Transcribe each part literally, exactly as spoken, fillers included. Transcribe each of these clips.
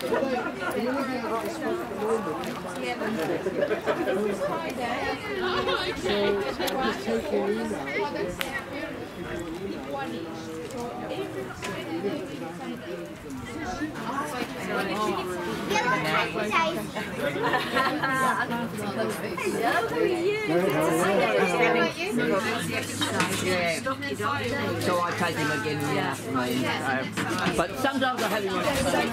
So I take him again in the afternoon. Uh, but sometimes I have him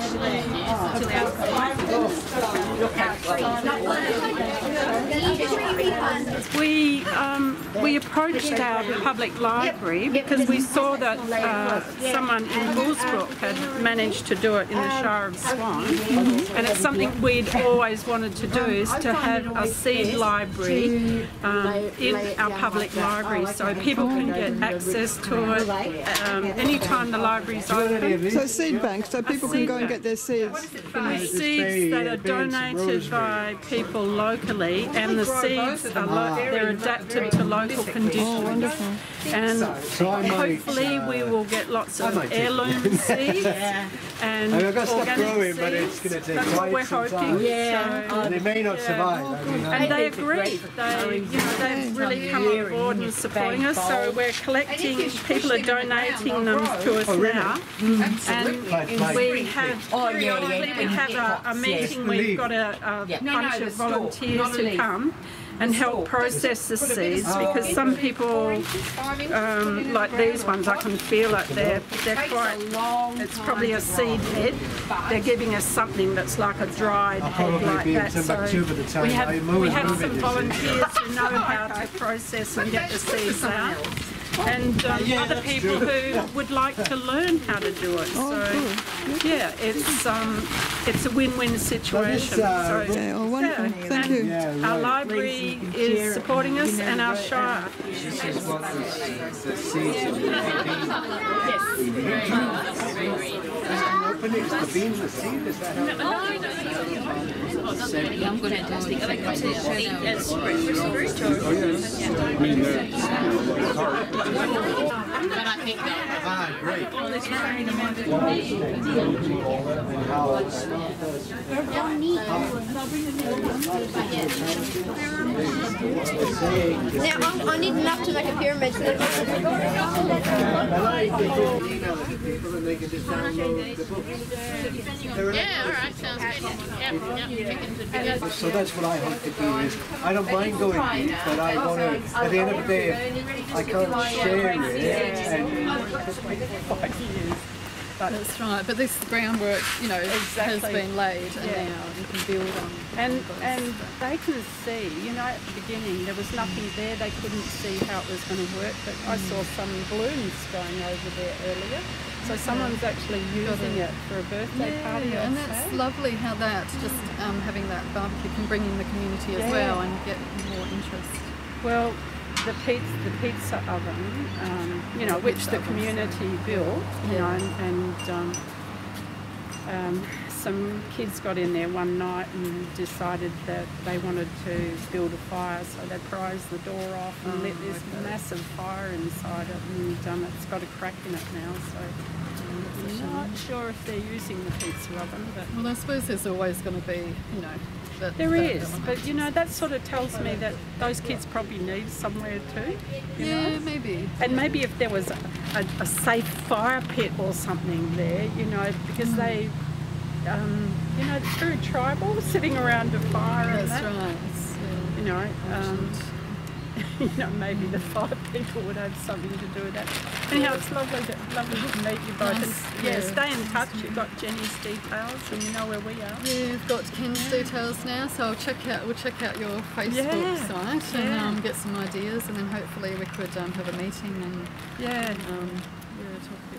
on. We um, we approached our public library because we saw that uh, someone in Bullsbrook had managed to do it in the Shire of Swan, and it's something we'd always wanted to do, is to have a seed library um, in our public library so people can get access to it um, anytime the library's open. So seed bank, so people can go and get their seeds. Seeds that are donated by people locally, and the seeds are lo they're adapted to local conditions. Oh, wonderful. And hopefully we will get lots of heirloom seeds and I've got stuff growing, seeds. but it's going to take That's what we're quite some hoping. time. Yeah. And they may not Yeah. survive. I mean, And they agree. They, you know, they've really come on board and supporting us. So we're collecting. People are donating them to us now, and we have. Oh, yeah, yeah. We have a, a meeting. We've got a, a bunch of volunteers who come and help process the seeds, because some people, um, like these ones, I can feel it. They're they're quite. It's probably a seed head. They're giving us something that's like a dried head like that. So we have we have some volunteers who know how to process and get the seeds out, and um, other people who would like to learn how to do it. So yeah, it's um, it's a win-win situation. So, Yeah, oh, wonderful. yeah, Thank and you. our library is supporting us, and our Shire. this is what the, the seeds of the beans. Opening the beans, the seed, is that how it I'm going to fantastic. I like to eat as breakfast fruit. Oh, yes. I mean, But I think that. ah, great. Now, I, I need enough to make a pyramid. So that Yeah, all right, sounds good. Yep, yep. So that's what I hope to do is, I don't mind going deep, but I want to, at the end of the day, if I can't share it, and That's right, but this groundwork, you know, Exactly. has been laid, and Yeah. now you can build on. And those. and they can see, you know, at the beginning there was nothing there. They couldn't see how it was going to work. But I saw some balloons going over there earlier. So someone's actually using it for a birthday yeah, party. I'd and that's say. lovely how that just um, having that barbecue can bring in the community as Yeah. well and get more interest. Well, the pizza, the pizza oven, um, you know, which the community built, you Yeah. know, and, and um, um, some kids got in there one night and decided that they wanted to build a fire, so they prized the door off and Oh, lit this okay. massive fire inside it, and um, it's got a crack in it now, so I'm not sure if they're using the pizza oven, but Well, I suppose there's always going to be, you know, that, there that is, element. but you know, that sort of tells me that those kids probably need somewhere too. You Yeah, know? maybe. And maybe if there was a, a, a safe fire pit or something there, you know, because they, um, you know, it's very tribal, sitting around a fire and That's that. right. It's, uh, You know, um, you know, maybe the fire people would have something to do with that. Anyhow, it's lovely to, lovely to meet you both. Nice, And, yeah, yeah. stay in touch. You've got Jenny's details, and you know where we are. Yeah, we've got Ken's details now, so I'll check out. We'll check out your Facebook Yeah, site and yeah. um, get some ideas, and then hopefully we could um, have a meeting and Yeah. um, yeah, talk a bit